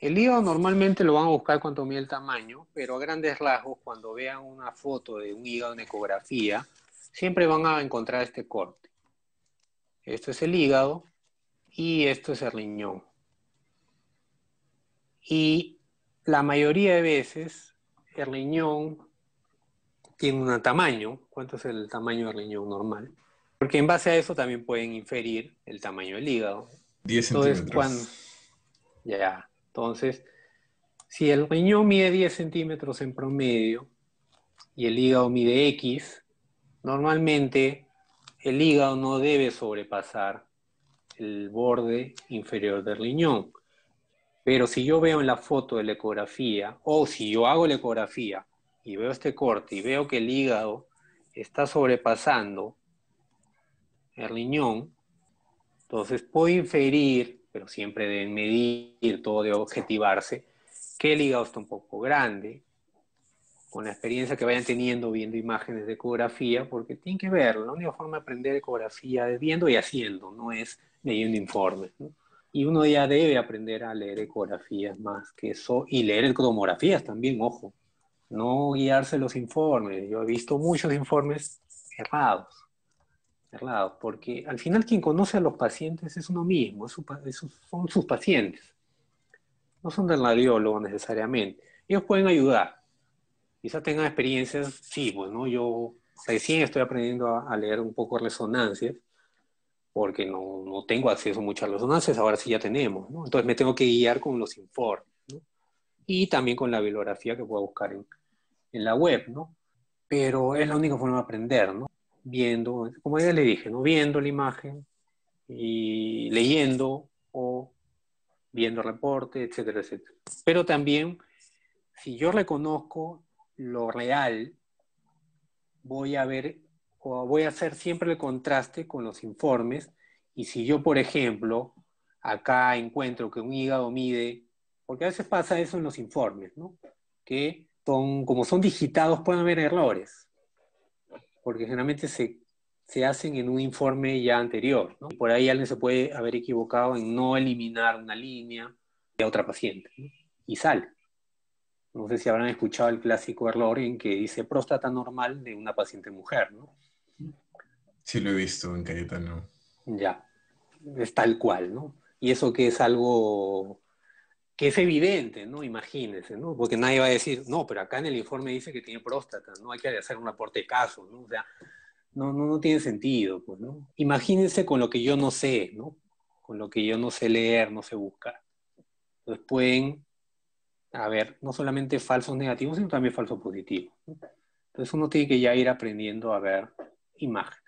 El hígado normalmente lo van a buscar cuando mide el tamaño, pero a grandes rasgos, cuando vean una foto de un hígado en ecografía, siempre van a encontrar este corte. Esto es el hígado y esto es el riñón. Y la mayoría de veces el riñón tiene un tamaño. ¿Cuánto es el tamaño del riñón normal? Porque en base a eso también pueden inferir el tamaño del hígado. 10 Entonces, centímetros. entonces, si el riñón mide 10 centímetros en promedio y el hígado mide X, normalmente el hígado no debe sobrepasar el borde inferior del riñón. Pero si yo veo en la foto de la ecografía, o si yo hago la ecografía y veo este corte y veo que el hígado está sobrepasando el riñón, entonces puedo inferir, pero siempre deben medir, todo debe objetivarse, que el hígado está un poco grande, con la experiencia que vayan teniendo viendo imágenes de ecografía, porque tienen que verlo. La única forma de aprender ecografía es viendo y haciendo, no es leyendo informes, ¿no? Y uno ya debe aprender a leer ecografías más que eso, y leer cromografías también, ojo, no guiarse los informes. Yo he visto muchos informes errados, errados, porque al final quien conoce a los pacientes es uno mismo, son sus pacientes, no son del radiólogo necesariamente. Ellos pueden ayudar, quizás tengan experiencias, sí, pues, ¿no? Yo recién estoy aprendiendo a leer un poco resonancias, porque no tengo acceso a muchas resonancias, ahora sí ya tenemos, ¿no? Entonces me tengo que guiar con los informes, ¿no? Y también con la bibliografía que puedo buscar en la web, ¿no? Pero es la única forma de aprender, ¿no? Viendo, como ya le dije, ¿no? Viendo la imagen y leyendo o viendo reporte, etcétera, etcétera. Pero también, si yo reconozco lo real, voy a ver o voy a hacer siempre el contraste con los informes. Y si yo, por ejemplo, acá encuentro que un hígado mide, porque a veces pasa eso en los informes, ¿no? Que como son digitados, pueden haber errores, porque generalmente se hacen en un informe ya anterior, ¿no? Por ahí alguien se puede haber equivocado en no eliminar una línea de otra paciente, ¿no? Y sale. No sé si habrán escuchado el clásico error en que dice próstata normal de una paciente mujer, ¿no? Sí lo he visto en Cayetano. Ya, es tal cual, ¿no? Y eso que es algo que es evidente, ¿no? Imagínense, ¿no? Porque nadie va a decir, no, pero acá en el informe dice que tiene próstata, ¿no? Hay que hacer un reporte de caso, ¿no? O sea, no tiene sentido, pues, ¿no? Imagínense con lo que yo no sé, ¿no? Con lo que yo no sé leer, no sé buscar. Entonces pueden haber no solamente falsos negativos, sino también falsos positivos, ¿no? Entonces uno tiene que ya ir aprendiendo a ver imágenes.